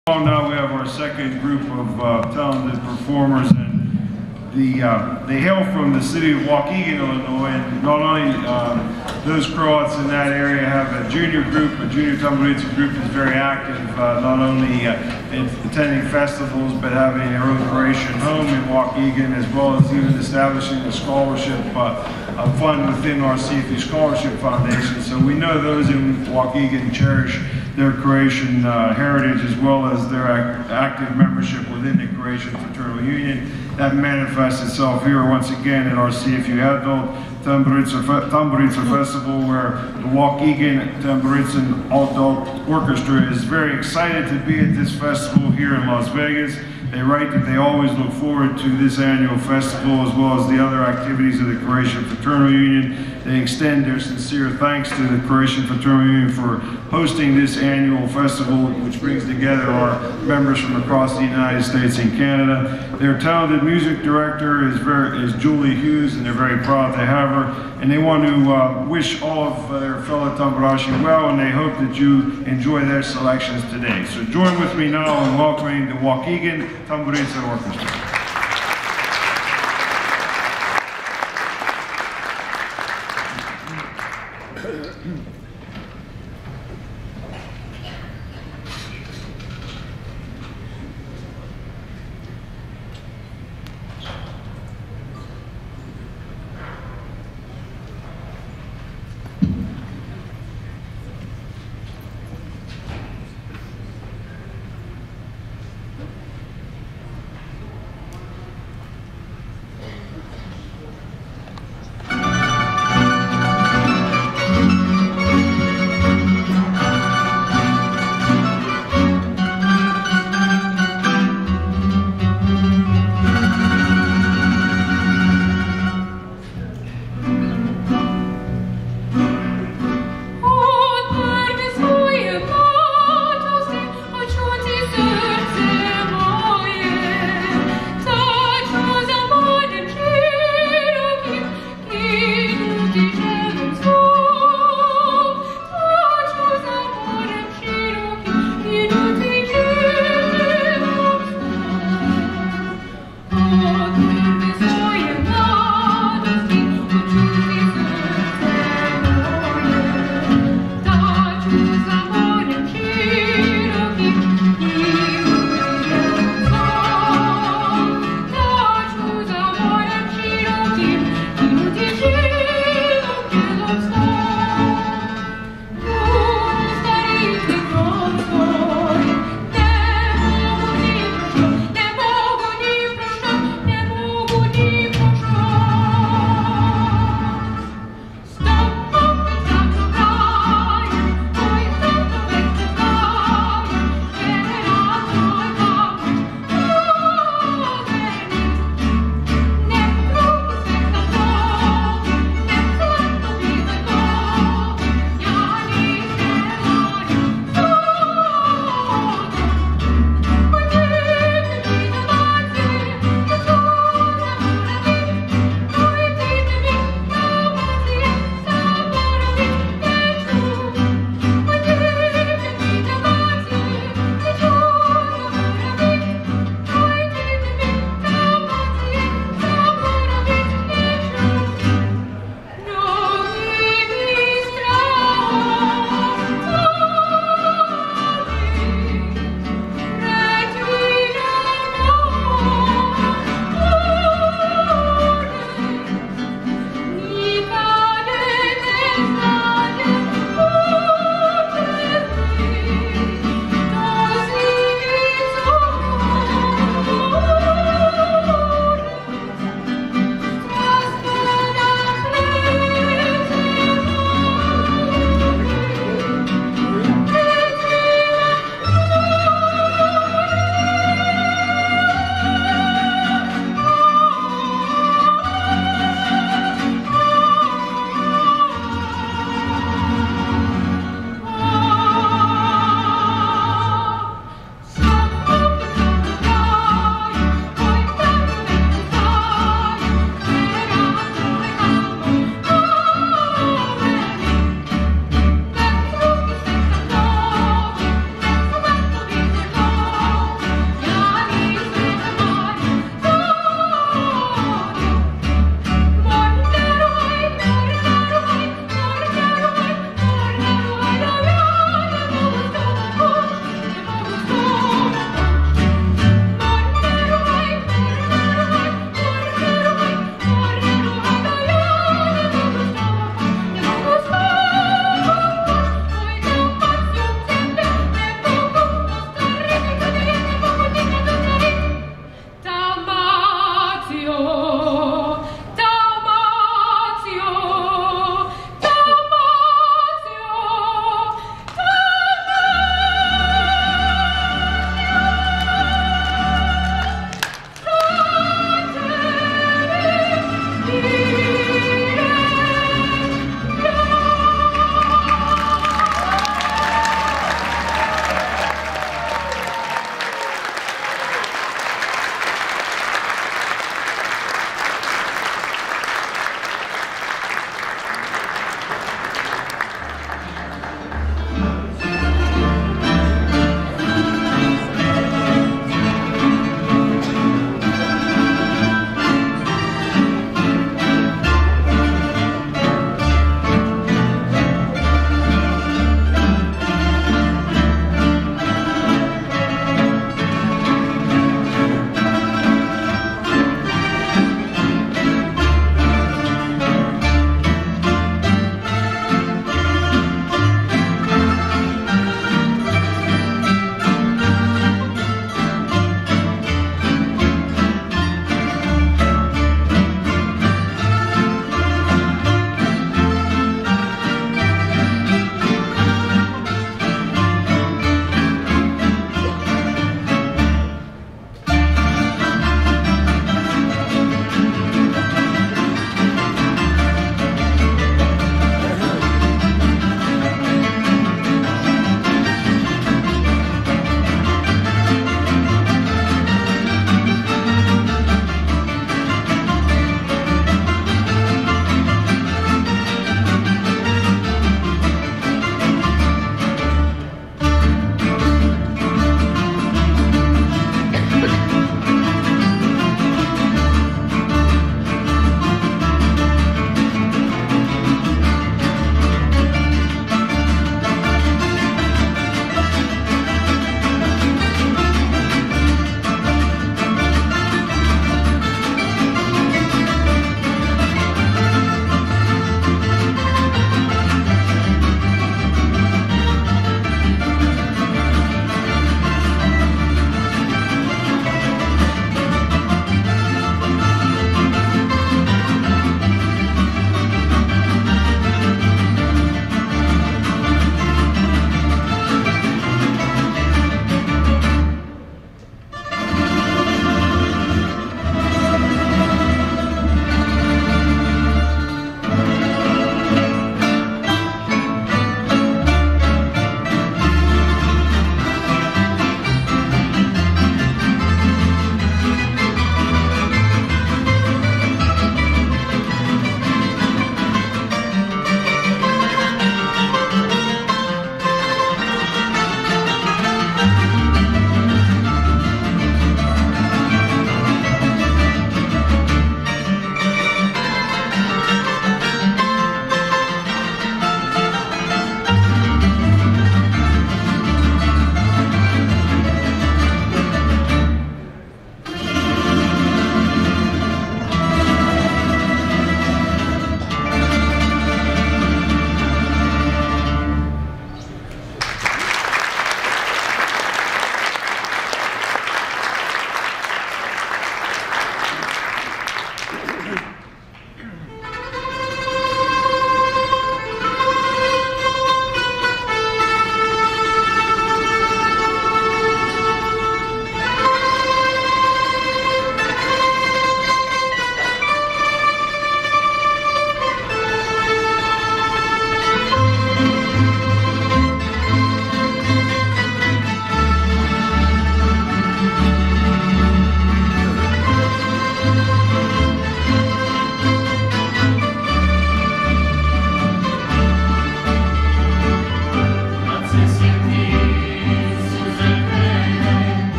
Now we have our second group of talented performers, and they hail from the city of Waukegan, Illinois. And not only those Croats in that area have a junior group, a junior tamburica group is very active, not only in attending festivals, but having their own Croatian home in Waukegan, as well as even establishing a scholarship fund within our CFU Scholarship Foundation. So we know those in Waukegan cherish their Croatian heritage, as well as their active membership within the Croatian Fraternal Union. That manifests itself here once again at our CFU Adult Tamburica Festival, where the Waukegan Tamburica Adult Orchestra is very excited to be at this festival here in Las Vegas. They write that they always look forward to this annual festival, as well as the other activities of the Croatian Fraternal Union. They extend their sincere thanks to the Croatian Fraternal Union for hosting this annual festival, which brings together our members from across the United States and Canada. Their talented music director is Julie Hughes, and they're very proud to have her. And they want to wish all of their fellow tamburashi well, and they hope that you enjoy their selections today. So join with me now in welcoming the Waukegan Tamburica Orchestra.